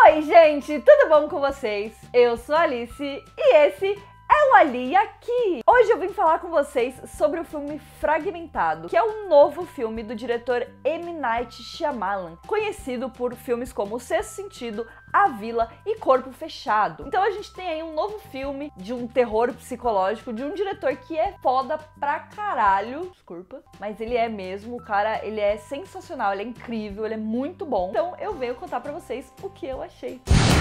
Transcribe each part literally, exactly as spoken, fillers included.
Oi, gente, tudo bom com vocês? Eu sou a Alice e esse é o Ali Aqui. Hoje eu vim falar com vocês sobre o filme Fragmentado, que é um novo filme do diretor M. Night Shyamalan, conhecido por filmes como O Sexto Sentido, A Vila e Corpo Fechado. Então a gente tem aí um novo filme de um terror psicológico de um diretor que é foda pra caralho, desculpa, mas ele é mesmo, o cara, ele é sensacional, ele é incrível, ele é muito bom. Então eu venho contar pra vocês o que eu achei.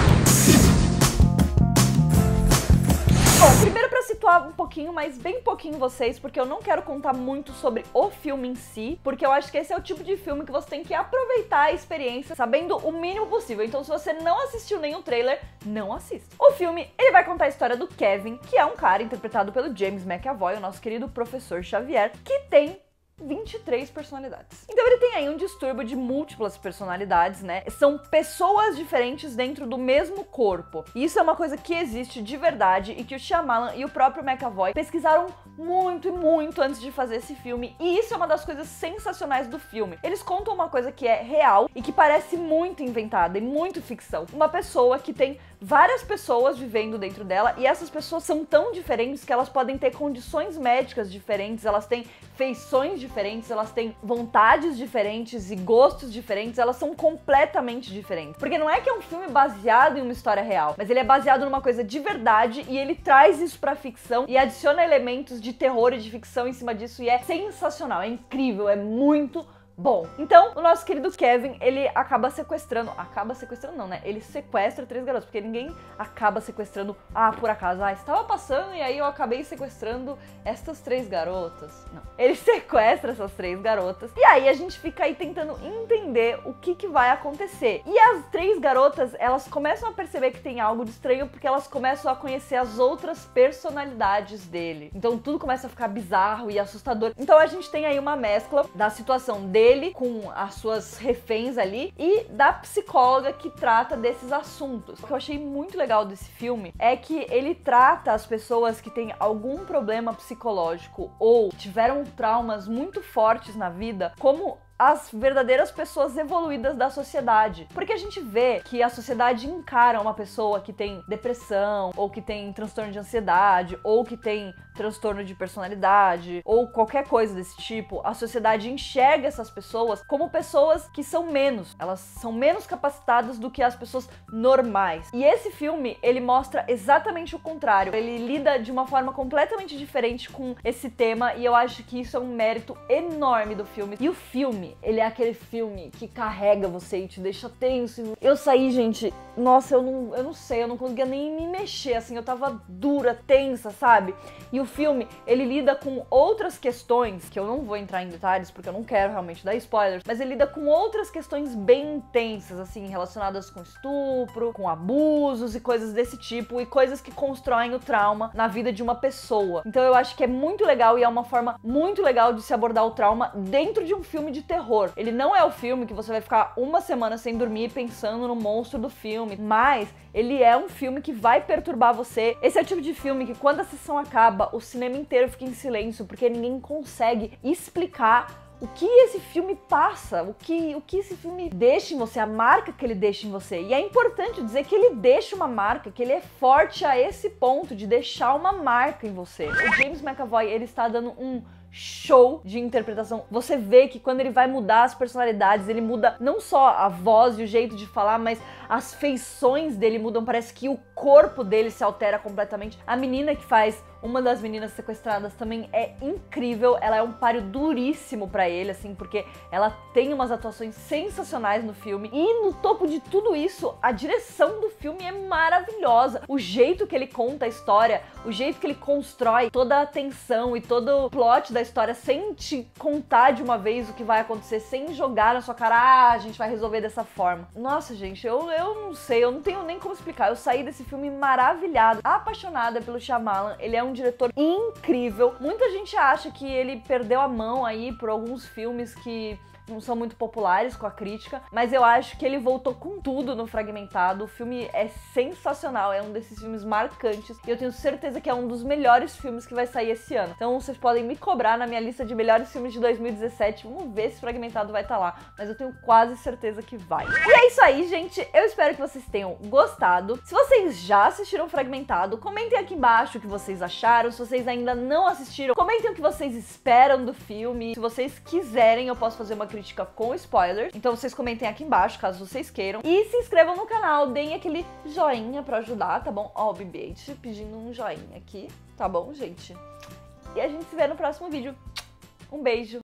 Bom, primeiro pra situar um pouquinho, mas bem pouquinho vocês, porque eu não quero contar muito sobre o filme em si, porque eu acho que esse é o tipo de filme que você tem que aproveitar a experiência sabendo o mínimo possível. Então se você não assistiu nenhum trailer, não assista. O filme, ele vai contar a história do Kevin, que é um cara interpretado pelo James McAvoy, o nosso querido professor Xavier, que tem vinte e três personalidades. Então ele tem aí um distúrbio de múltiplas personalidades, né? São pessoas diferentes dentro do mesmo corpo. E isso é uma coisa que existe de verdade e que o Shyamalan e o próprio McAvoy pesquisaram muito e muito antes de fazer esse filme. E isso é uma das coisas sensacionais do filme. Eles contam uma coisa que é real e que parece muito inventada e muito ficção. Uma pessoa que tem várias pessoas vivendo dentro dela e essas pessoas são tão diferentes que elas podem ter condições médicas diferentes, elas têm feições diferentes, elas têm vontades diferentes e gostos diferentes, elas são completamente diferentes. Porque não é que é um filme baseado em uma história real, mas ele é baseado numa coisa de verdade e ele traz isso pra ficção e adiciona elementos de terror e de ficção em cima disso e é sensacional, é incrível, é muito bom. Então, o nosso querido Kevin, ele acaba sequestrando, acaba sequestrando não, né? Ele sequestra três garotos, porque ninguém acaba sequestrando, ah, por acaso, ah, estava passando e aí eu acabei sequestrando estas três garotas. Não. Ele sequestra essas três garotas e aí a gente fica aí tentando entender o que que vai acontecer. E as três garotas, elas começam a perceber que tem algo de estranho porque elas começam a conhecer as outras personalidades dele. Então tudo começa a ficar bizarro e assustador. Então a gente tem aí uma mescla da situação dele Ele com as suas reféns ali e da psicóloga que trata desses assuntos. O que eu achei muito legal desse filme é que ele trata as pessoas que têm algum problema psicológico ou tiveram traumas muito fortes na vida como as verdadeiras pessoas evoluídas da sociedade. Porque a gente vê que a sociedade encara uma pessoa que tem depressão, ou que tem transtorno de ansiedade, ou que tem transtorno de personalidade, ou qualquer coisa desse tipo. A sociedade enxerga essas pessoas como pessoas que são menos. Elas são menos capacitadas do que as pessoas normais. E esse filme, ele mostra exatamente o contrário. Ele lida de uma forma completamente diferente com esse tema, e eu acho que isso é um mérito enorme do filme. E o filme, ele é aquele filme que carrega você e te deixa tenso. Eu saí, gente, nossa, eu não, eu não sei, eu não conseguia nem me mexer, assim, eu tava dura, tensa, sabe? E o filme, ele lida com outras questões, que eu não vou entrar em detalhes porque eu não quero realmente dar spoilers, mas ele lida com outras questões bem intensas, assim, relacionadas com estupro, com abusos e coisas desse tipo, e coisas que constroem o trauma na vida de uma pessoa. Então eu acho que é muito legal e é uma forma muito legal de se abordar o trauma dentro de um filme de terror. Terror. Ele não é o filme que você vai ficar uma semana sem dormir pensando no monstro do filme, mas ele é um filme que vai perturbar você. Esse é o tipo de filme que quando a sessão acaba, o cinema inteiro fica em silêncio, porque ninguém consegue explicar o que esse filme passa, o que, o que esse filme deixa em você, a marca que ele deixa em você. E é importante dizer que ele deixa uma marca, que ele é forte a esse ponto de deixar uma marca em você. O James McAvoy, ele está dando um show de interpretação. Você vê que quando ele vai mudar as personalidades, ele muda não só a voz e o jeito de falar, mas as feições dele mudam. Parece que o corpo dele se altera completamente. A menina que faz uma das meninas sequestradas também é incrível. Ela é um páreo duríssimo pra ele, assim, porque ela tem umas atuações sensacionais no filme. E no topo de tudo isso, a direção do filme é maravilhosa. O jeito que ele conta a história, o jeito que ele constrói toda a tensão e todo o plot da história sem te contar de uma vez o que vai acontecer, sem jogar na sua cara, ah, a gente vai resolver dessa forma. Nossa, gente, eu, eu não sei, eu não tenho nem como explicar. Eu saí desse filme maravilhada, apaixonada pelo Shyamalan. Ele é um diretor incrível. Muita gente acha que ele perdeu a mão aí por alguns filmes que não são muito populares com a crítica, mas eu acho que ele voltou com tudo no Fragmentado. O filme é sensacional, é um desses filmes marcantes e eu tenho certeza que é um dos melhores filmes que vai sair esse ano. Então vocês podem me cobrar na minha lista de melhores filmes de dois mil e dezessete, vamos ver se Fragmentado vai estar lá, mas eu tenho quase certeza que vai. E é isso aí, gente, eu espero que vocês tenham gostado. Se vocês já assistiram Fragmentado, comentem aqui embaixo o que vocês acharam. Se vocês ainda não assistiram, comentem o que vocês esperam do filme. Se vocês quiserem, eu posso fazer uma crítica com spoilers, então vocês comentem aqui embaixo, caso vocês queiram. E se inscrevam no canal, deem aquele joinha pra ajudar, tá bom? Ó, o B B oito pedindo um joinha aqui, tá bom, gente? E a gente se vê no próximo vídeo. Um beijo!